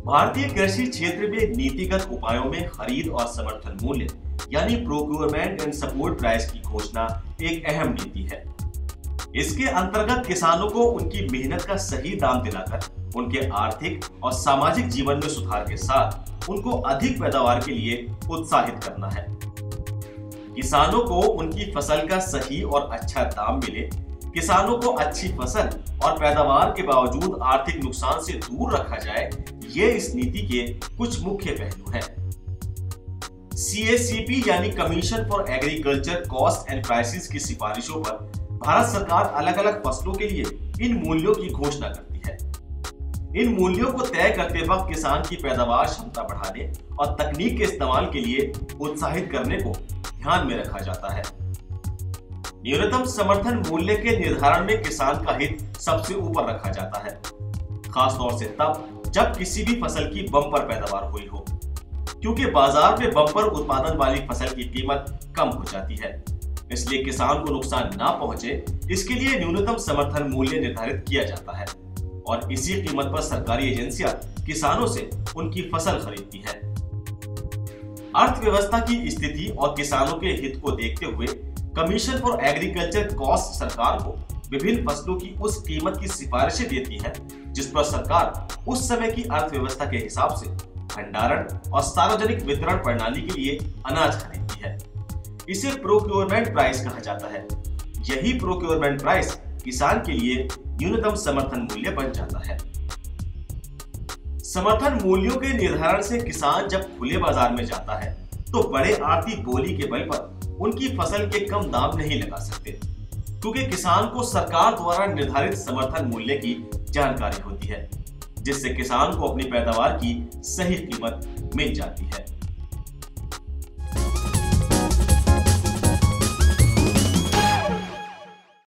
भारतीय कृषि क्षेत्र में नीतिगत उपायों में खरीद और समर्थन मूल्य यानी प्रोक्योरमेंट एंड सपोर्ट प्राइस की घोषणा एक अहम नीति है। इसके अंतर्गत किसानों को उनकी मेहनत का सही दाम दिलाकर उनके आर्थिक और सामाजिक जीवन में सुधार के साथ उनको अधिक पैदावार के लिए उत्साहित करना है। किसानों को उनकी फसल का सही और अच्छा दाम मिले, किसानों को अच्छी फसल और पैदावार के बावजूद आर्थिक नुकसान से दूर रखा जाए, ये इस नीति के कुछ मुख्य पहलू हैं। CACP यानी commission for agriculture cost and prices की सिफारिशों पर भारत सरकार अलग अलग फसलों के लिए इन मूल्यों की घोषणा करती है। इन मूल्यों को तय करते वक्त किसान की पैदावार क्षमता बढ़ाने और तकनीक के इस्तेमाल के लिए उत्साहित करने को ध्यान में रखा जाता है। न्यूनतम समर्थन मूल्य के निर्धारण में किसान का हित सबसे ऊपर रखा जाता है, खासतौर से तब जब किसी भी फसल की बम्पर पैदावार हुई हो, क्योंकि बाजार में बम्पर उत्पादन वाली फसल की कीमत कम हो जाती है। इसलिए किसान को नुकसान ना पहुंचे, इसके लिए न्यूनतम समर्थन मूल्य निर्धारित किया जाता है और इसी कीमत पर सरकारी एजेंसियां किसानों से उनकी फसल खरीदती हैं। अर्थव्यवस्था की स्थिति और किसानों के हित को देखते हुए कमीशन फॉर एग्रीकल्चर कॉस्ट सरकार को विभिन्न फसलों की उस कीमत की सिफारिशें देती है जिस पर सरकार उस समय की अर्थव्यवस्था के हिसाब से भंडारण और सार्वजनिक वितरण प्रणाली के लिए अनाज खरीदती है। इसे प्रोक्योरमेंट प्राइस कहा जाता है। यही प्रोक्योरमेंट प्राइस किसान के लिए न्यूनतम समर्थन मूल्य बन जाता है। समर्थन मूल्यों के निर्धारण से किसान जब खुले बाजार में जाता है तो बड़े आर्थिक बोली के बल पर उनकी फसल के कम दाम नहीं लगा सकते, क्योंकि किसान को सरकार द्वारा निर्धारित समर्थन मूल्य की जानकारी होती है, जिससे किसान को अपनी पैदावार की सही कीमत मिल जाती है।